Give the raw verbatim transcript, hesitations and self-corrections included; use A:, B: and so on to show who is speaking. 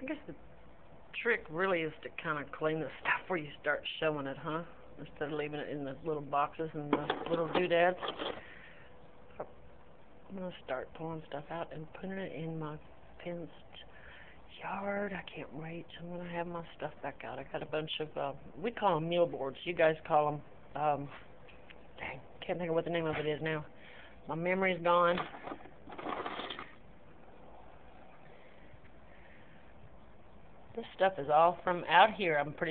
A: I guess the trick really is to kind of clean the stuff before you start showing it, huh? Instead of leaving it in the little boxes and the little doodads. I'm going to start pulling stuff out and putting it in my fenced yard. I can't wait. I'm going to have my stuff back out. I got a bunch of, uh, we call them meal boards. You guys call them, um, dang, can't think of what the name of it is now. My memory's gone. This stuff is all from out here, I'm pretty